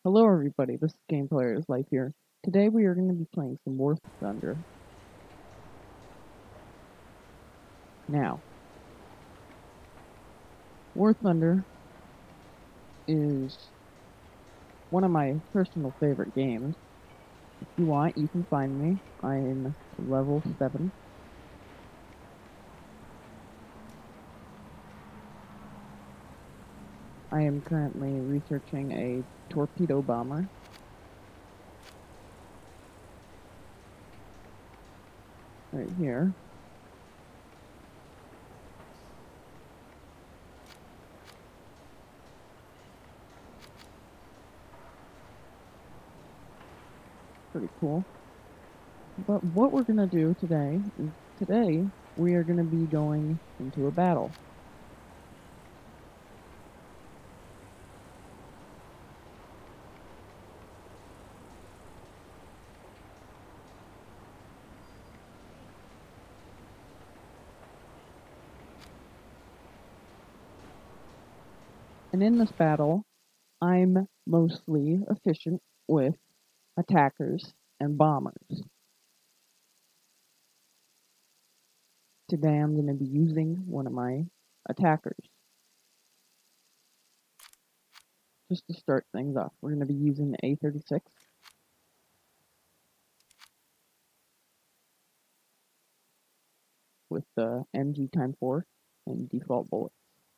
Hello everybody, this is Game Player's Life here. Today we are going to be playing some War Thunder. Now, War Thunder is one of my personal favorite games. If you want, you can find me. I'm level 7. I am currently researching a torpedo bomber. Right here. Pretty cool. But what we're going to do today is we are going to be going into a battle. And in this battle, I'm mostly efficient with attackers and bombers. Today I'm going to be using one of my attackers. Just to start things off, we're going to be using the A36 with the MG x4 and default bullets.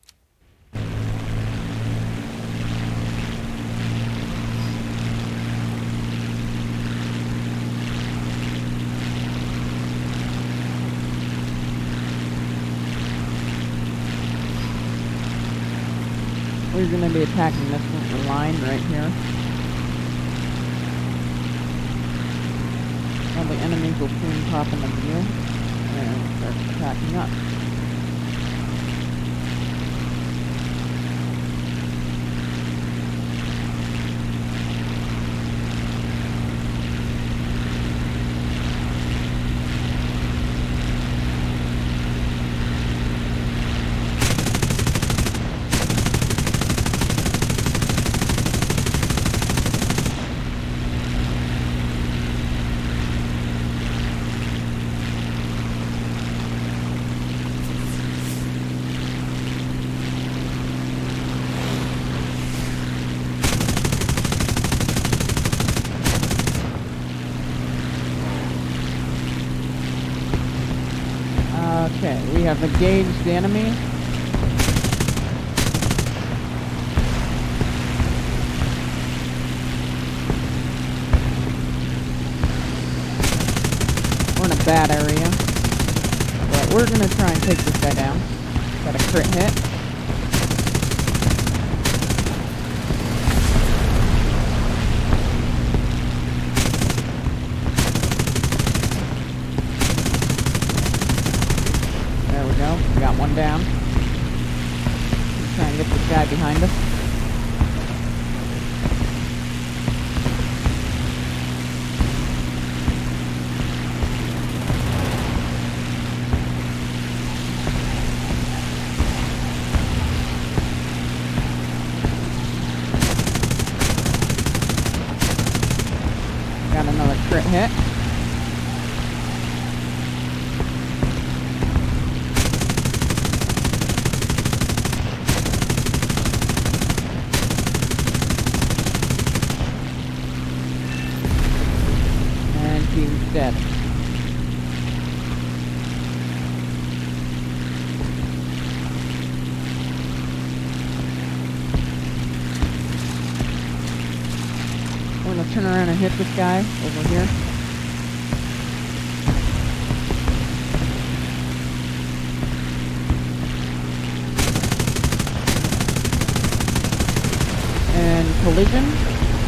We're going to be attacking this line right here. All the enemies will soon pop in the view and start attacking us. Okay, we have engaged the enemy. We're in a bad area, but we're gonna try and take this guy down. Got a crit hit. There we go. We got one down. Let's try and get this guy behind us. Got another crit hit. Team's dead. We're gonna turn around and hit this guy over here. And collision.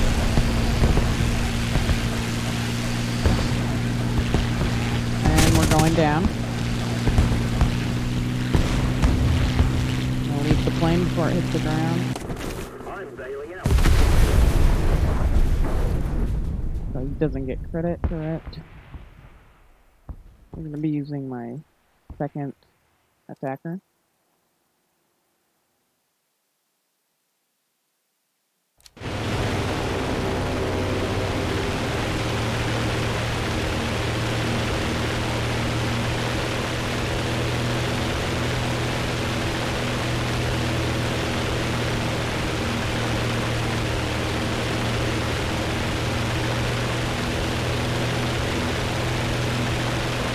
Going down. I'll leave the plane before it hits the ground. I'm bailing out. So he doesn't get credit for it. We're going to be using my second attacker.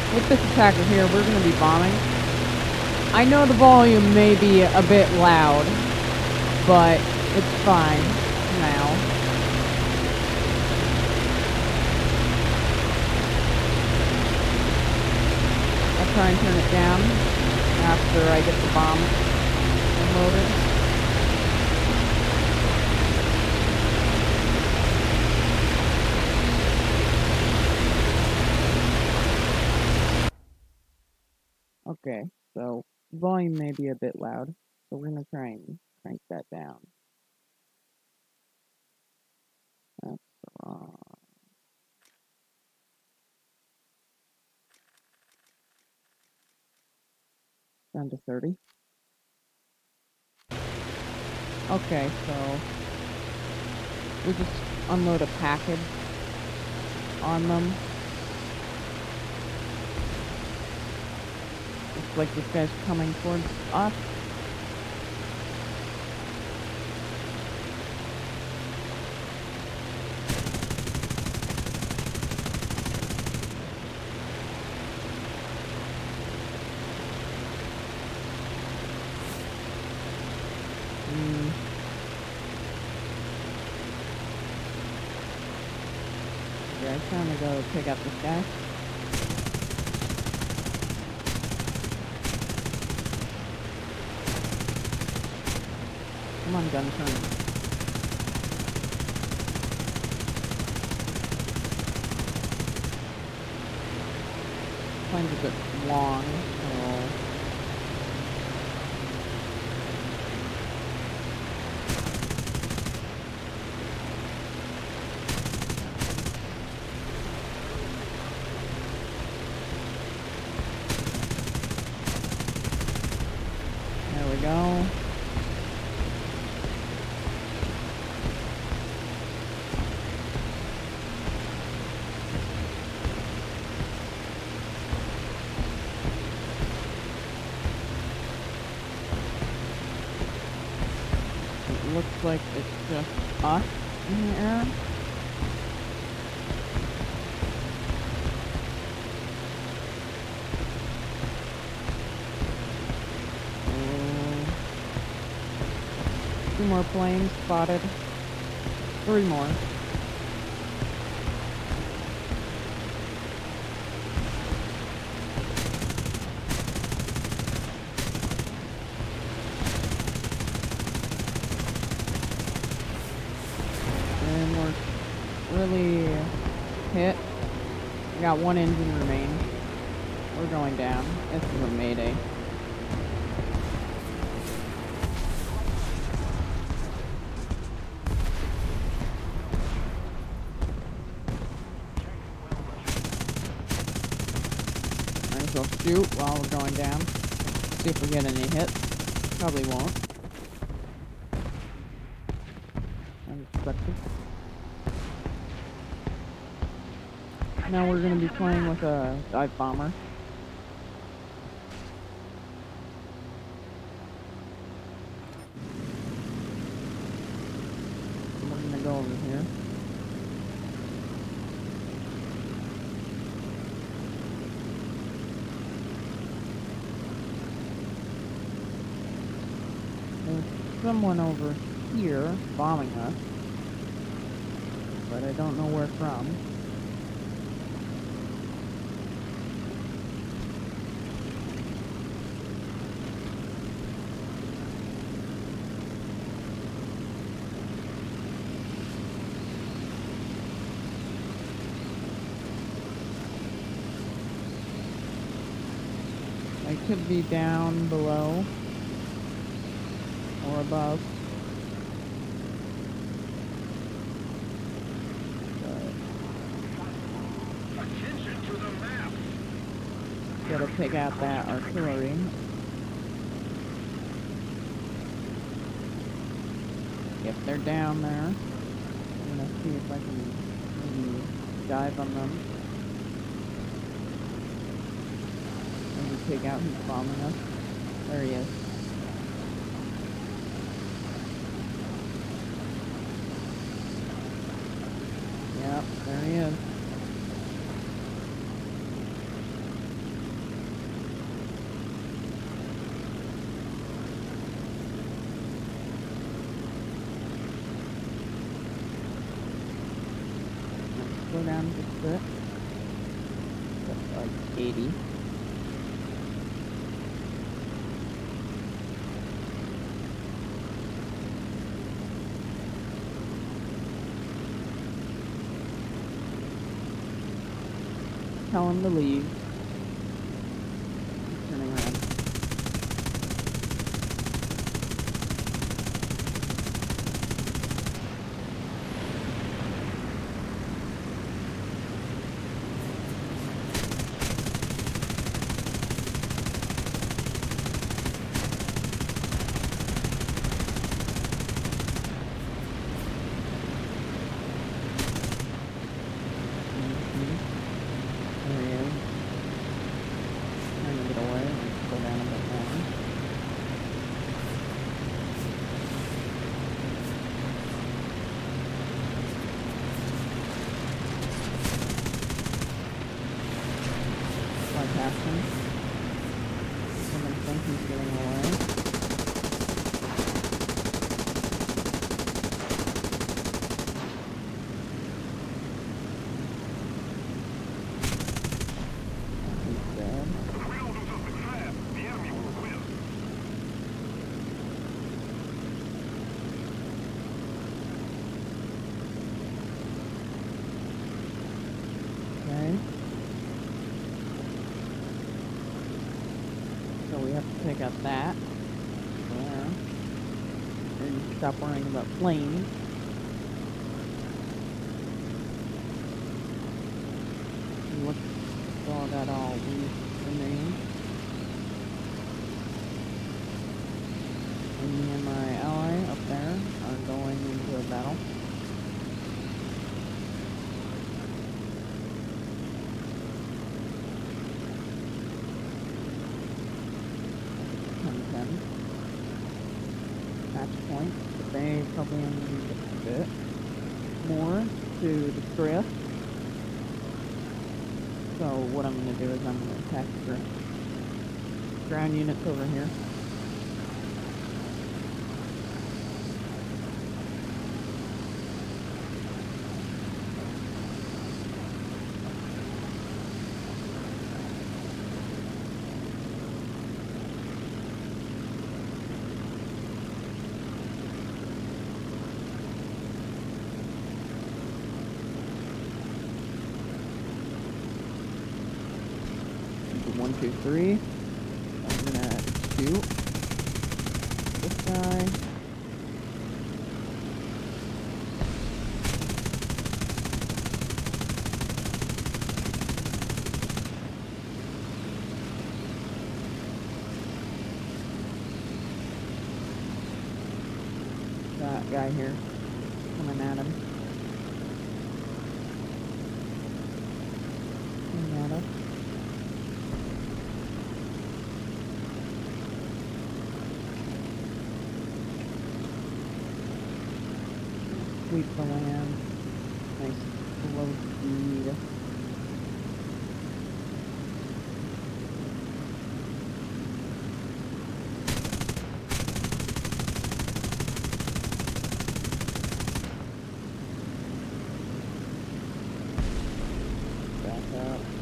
with this attacker here, we're going to be bombing. I know the volume may be a bit loud, but it's fine now. I'll try and turn it down after I get the bomb unloaded. Okay, so volume may be a bit loud, so we're gonna try and crank that down. That's wrong. Down to 30. Okay, so we just unload a package on them. Looks like this guy's coming towards us. Yeah, I'm trying to go pick up this guy. Come on, gun turn. Plane's a bit long, so... There we go. It looks like it's just us in the air. Two more planes spotted. 3 more. And we're really hit. We got 1 engine remain. We're going down. This is a mayday. Might as well shoot while we're going down. See if we get any hits. Probably won't. Unexpected. Now we're going to be playing with a dive bomber. We're going to go over here. There's someone over here bombing us, but I don't know where from. I could be down below or above. Attention to the map. Gotta pick out that artillery. If they're down there, I'm gonna see if I can maybe dive on them. Maybe take out who's bombing us. There he is. Yep, there he is. slow down just a bit. That's like 80. Tell him to leave. He's turning around. There he is. Trying to get away and go down a bit more. Fly past him. Someone think he's getting away. He's dead. We'll do something fast. The enemy will win. Okay. So we have to pick up that. There. And stop worrying about planes. Look, saw that all remain. And me and my ally up there are going into a battle. Match point, but they probably only need a bit more to destroy us. So what I'm going to do is I'm going to attack the ground units over here. One, two, three. I'm gonna shoot this guy. That guy here coming at him. Coming at us. Sweep the land. Nice slow speed. Back up.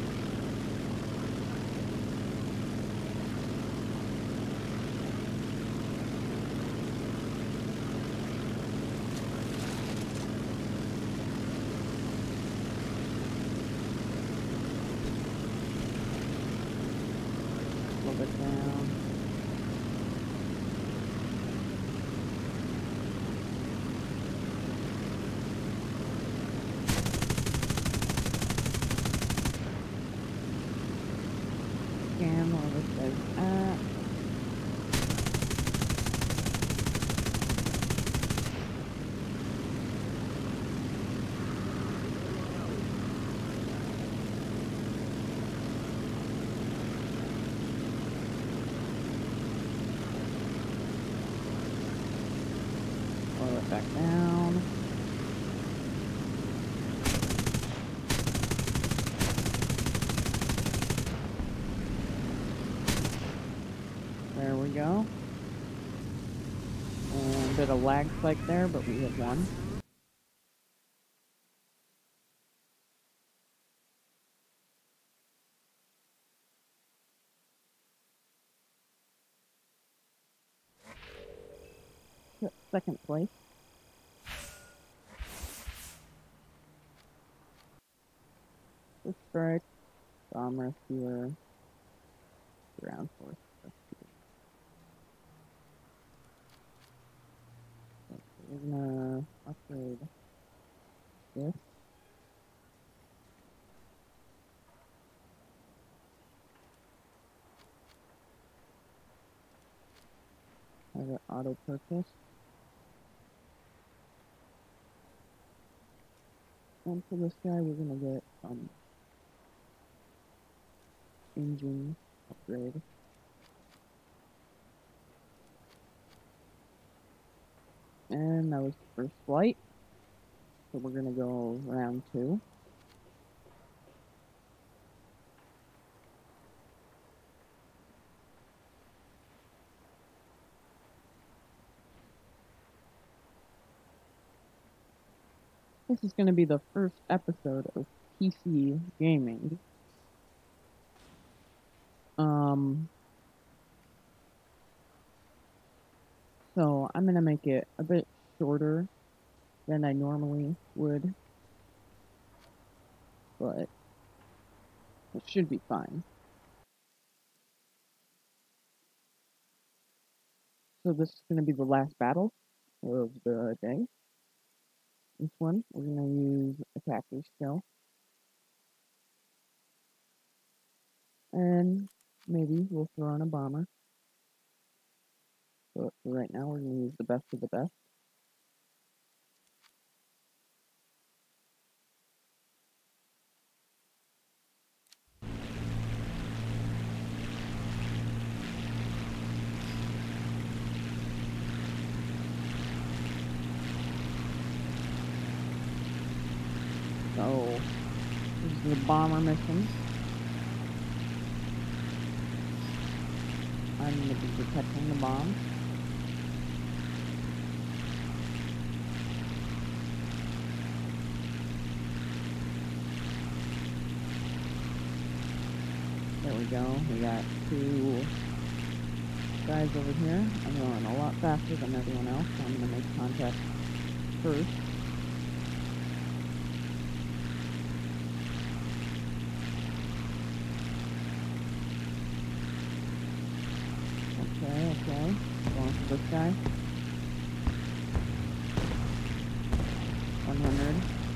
A little bit down. Scan where this guy's at. Slow it back down. There we go. And a bit of lag spike there, but we have won. second place. First strike, bomb rescuer, ground force rescuer. Okay, so we're gonna upgrade this. Have it auto purchase. And for this guy, we're gonna get engine upgrade. And that was the first flight. So we're gonna go round 2. This is gonna be the first episode of PC gaming. So I'm gonna make it a bit shorter than I normally would, but it should be fine. So this is gonna be the last battle of the day. This one, we're gonna use attacker skill. And maybe we'll throw on a bomber. But for right now, we're gonna use the best of the best. So, this is the bomber mission. I'm going to be protecting the bomb. There we go. We got 2 guys over here. I'm going a lot faster than everyone else, so I'm going to make contact first. Okay. Going for this guy. 100.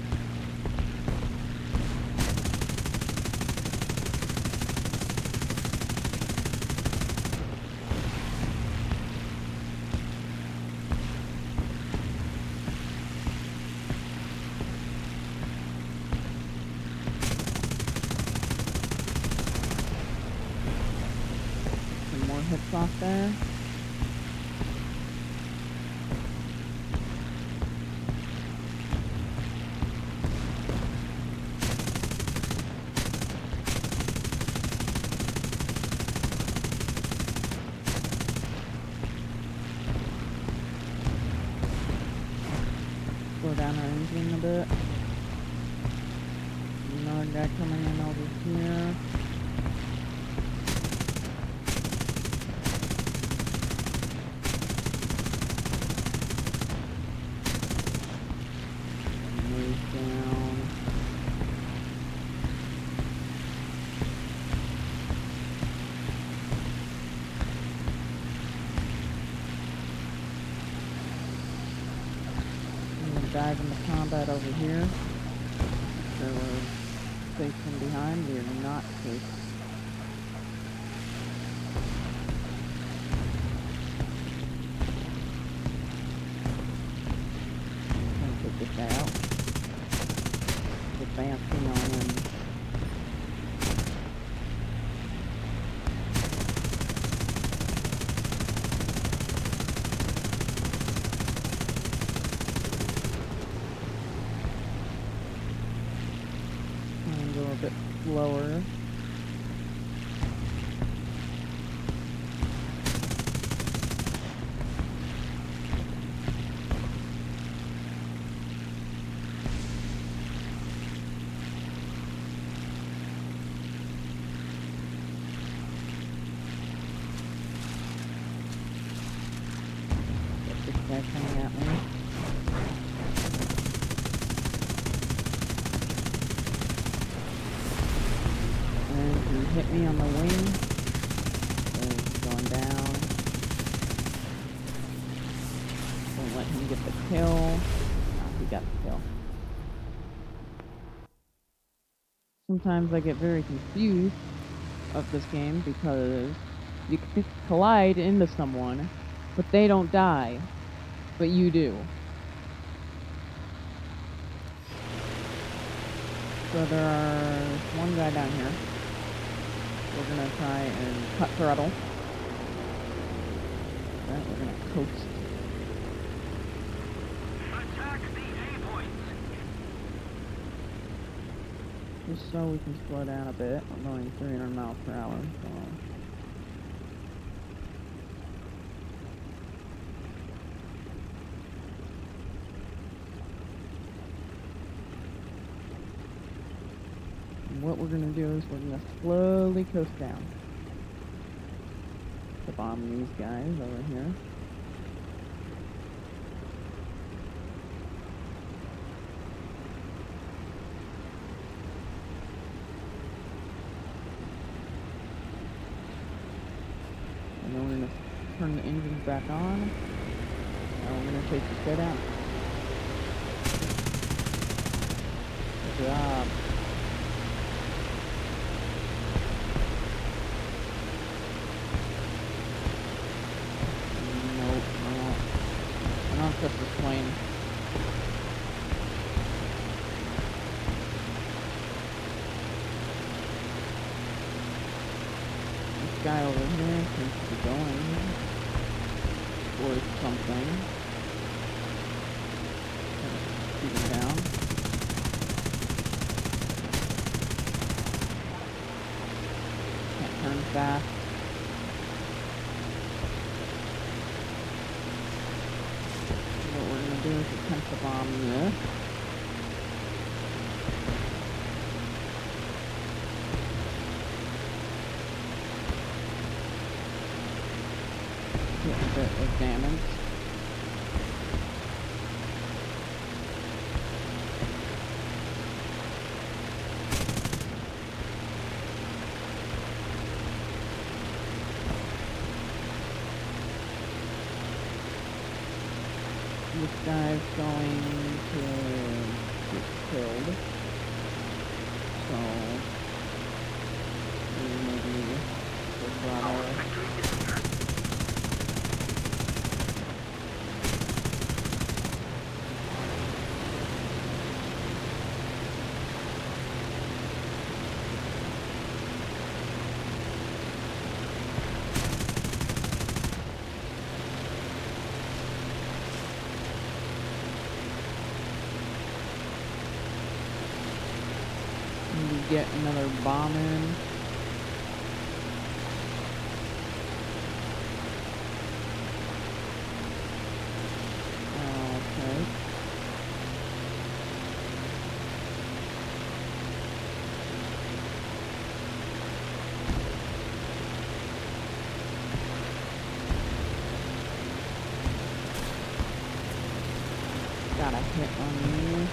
Some more hits off there. Slow down our engine a bit. Another guy coming in over here. Move down. I'm gonna dive into combat over here. So we're safe from behind. We are not safe. Gonna take this guy out. Advancing on him. And go a bit slower. Get this guy coming at hit me on the wing. He's going down. Don't let him get the kill. No, he got the kill. Sometimes I get very confused of this game because you can collide into someone, but they don't die, but you do. So there's one guy down here. We're gonna try and cut throttle. Alright, we're gonna coast. Attack the A-points. Just so we can slow down a bit. I'm going 300 miles per hour, so... What we're gonna do is we're gonna slowly coast down to bomb these guys over here. And then we're gonna turn the engines back on, and we're gonna take this guy down. Good job. Trust this plane. This guy over here seems to be going towards something. Shoot him down. Can't turn fast. What we're gonna do is attempt to bomb this. Get a bit of damage. This guy's going to get killed, so maybe the throttle. Get another bomb in. Okay. Got a hit on you.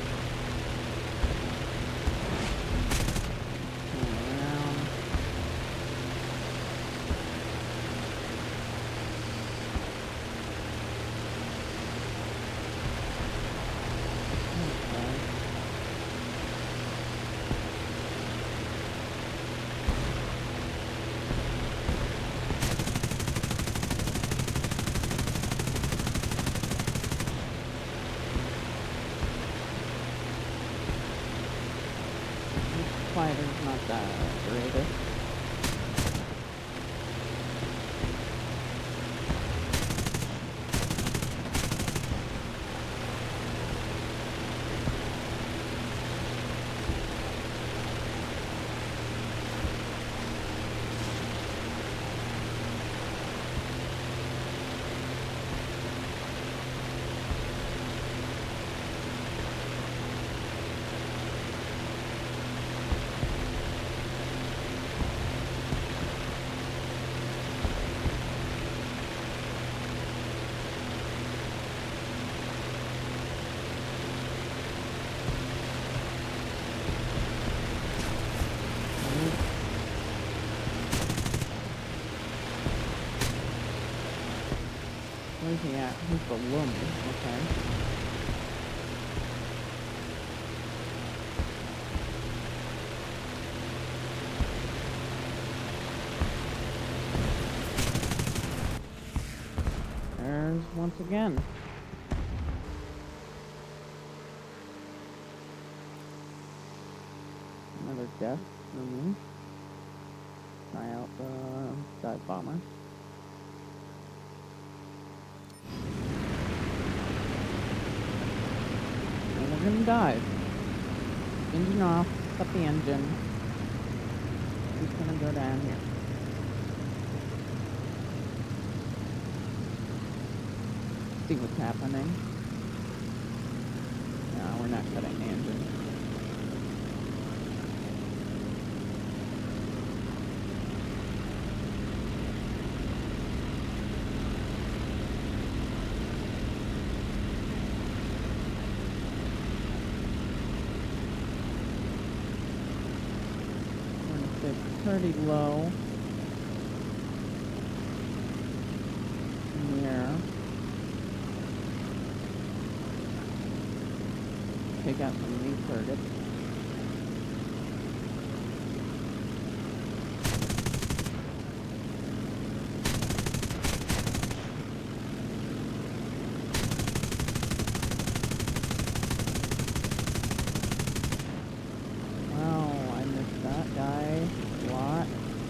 Fighter's not that greatest. Where's he at? He's below me. Okay. There's once again. Another death for me. Try out the dive bomber. And we're gonna dive. Engine off. Cut the engine. Just gonna go down here. See what's happening. No, we're not cutting the engine. We're gonna stay pretty low. In the air. Take out some new targets. Wow, I missed that guy a lot.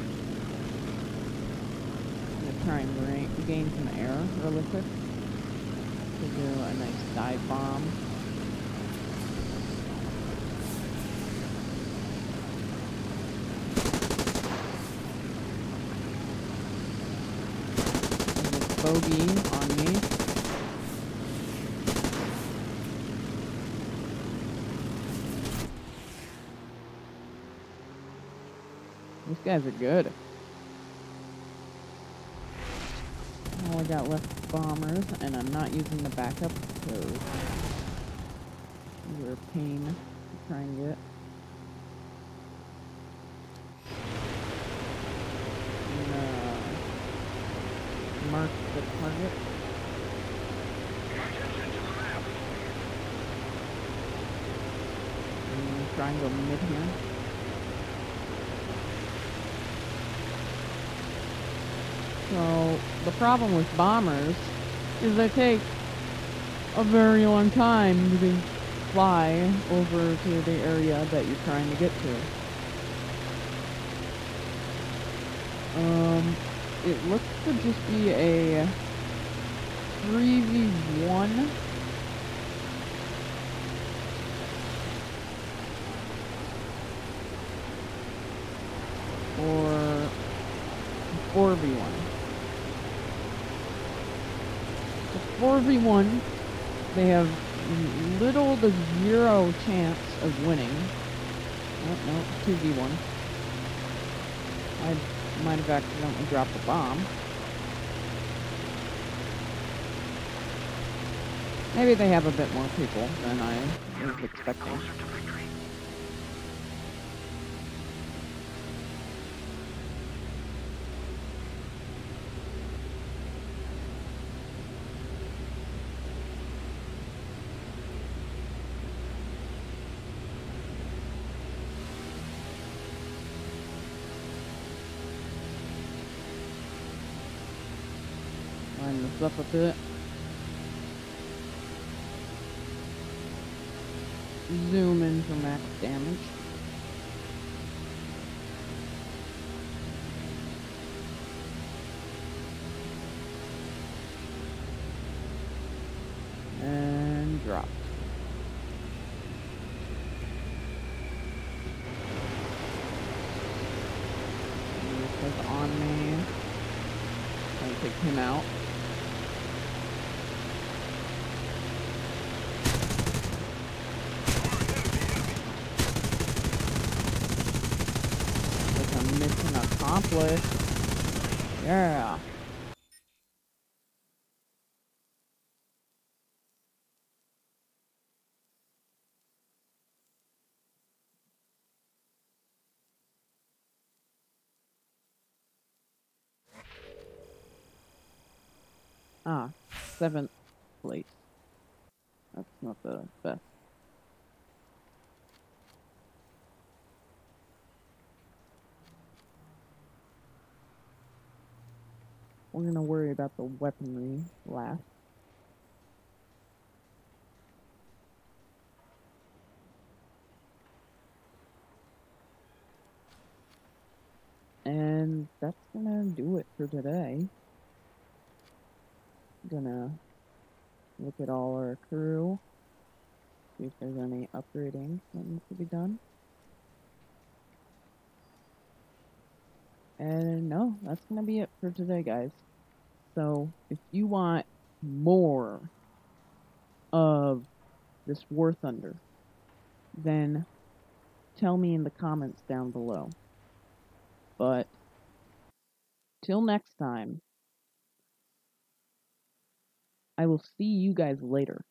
I'm gonna try and gain some air really quick to do a nice dive bomb. Bogey on me. These guys are good. All I got left is bombers, and I'm not using the backup because these are a pain to try and get. Mark the target. And try and go mid here. So, the problem with bombers is they take a very long time to fly over to the area that you're trying to get to. It looks to just be a 3v1. Or 4v1. So 4v1, they have little to zero chance of winning. Oh, no, 2v1. I might have accidentally dropped a bomb. Maybe they have a bit more people than I was expecting. Line this up a bit. Zoom in for max damage. And drop. This is on me. I'll take him out. Mission accomplished. Yeah. Ah, 7th place. That's not the best. We're gonna worry about the weaponry last. And that's gonna do it for today. Gonna look at all our crew, see if there's any upgrading that needs to be done. And no, that's gonna be it for today, guys. So if you want more of this War Thunder, then tell me in the comments down below. But till next time, I will see you guys later.